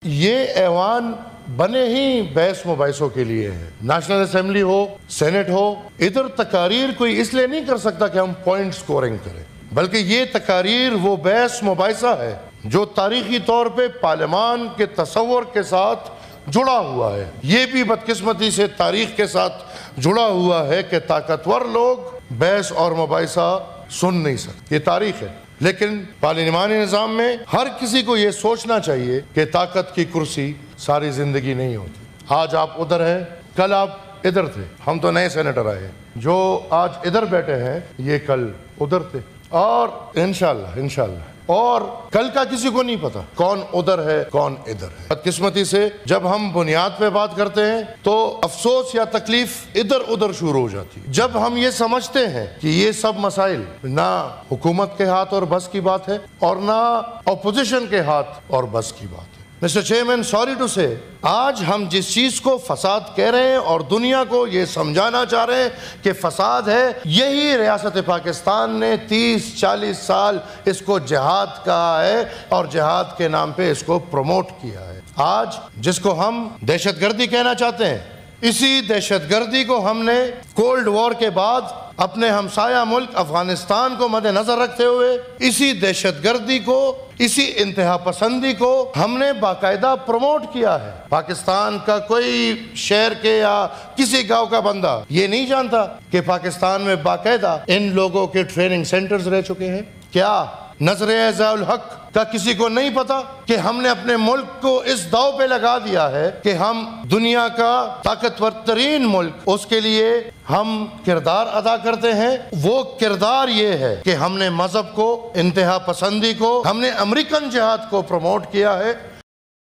یہ ایوان بنے ہی بحث مباحثوں کے لیے ہے. نیشنل اسمبلی ہو، سینٹ ہو، ادھر تقاریر کوئی اس لیے نہیں کر سکتا کہ ہم پوائنٹ سکورنگ کریں، بلکہ یہ تقاریر وہ بحث مباحثہ ہے جو تاریخی طور پہ پارلیمان کے تصور کے ساتھ جڑا ہوا ہے. یہ بھی بدقسمتی سے تاریخ کے ساتھ جڑا ہوا ہے کہ طاقتور لوگ بحث اور مباحثہ سن نہیں سکتے. یہ تاریخ ہے. لیکن پارلیمانی نظام میں ہر کسی کو یہ سوچنا چاہیے کہ طاقت کی کرسی ساری زندگی نہیں ہوتی. آج آپ ادھر ہیں، کل آپ ادھر تھے. ہم تو نئے سینیٹر آئے ہیں. جو آج ادھر بیٹھے ہیں یہ کل ادھر تھے، اور انشاءاللہ اور کل کا کسی کو نہیں پتا کون ادھر ہے کون ادھر ہے. بدقسمتی سے جب ہم بنیاد پہ بات کرتے ہیں تو افسوس یا تکلیف ادھر ادھر شروع ہو جاتی ہے. جب ہم یہ سمجھتے ہیں کہ یہ سب مسائل نہ حکومت کے ہاتھ اور بس کی بات ہے اور نہ اپوزیشن کے ہاتھ اور بس کی بات ہے. مسٹر چیئرمین، سوری ٹو سے، آج ہم جس چیز کو فساد کہہ رہے ہیں اور دنیا کو یہ سمجھانا چاہ رہے ہیں کہ فساد ہے، یہی ریاست پاکستان نے 30-40 سال اس کو جہاد کہا ہے اور جہاد کے نام پہ اس کو پروموٹ کیا ہے. آج جس کو ہم دہشت گردی کہنا چاہتے ہیں، اسی دہشت گردی کو ہم نے کولڈ وار کے بعد اپنے ہمسایہ ملک افغانستان کو مد نظر رکھتے ہوئے اسی دہشت گردی کو، اسی انتہا پسندی کو ہم نے باقاعدہ پروموٹ کیا ہے. پاکستان کا کوئی شہر کے یا کسی گاؤں کا بندہ یہ نہیں جانتا کہ پاکستان میں باقاعدہ ان لوگوں کے ٹریننگ سینٹرز رہ چکے ہیں. کیا نظر اعزاء الحق کا کسی کو نہیں پتا کہ ہم نے اپنے ملک کو اس داؤ پہ لگا دیا ہے کہ ہم دنیا کا طاقتور ترین ملک، اس کے لیے ہم کردار ادا کرتے ہیں. وہ کردار یہ ہے کہ ہم نے مذہب کو، انتہا پسندی کو، ہم نے امریکن جہاد کو پروموٹ کیا ہے.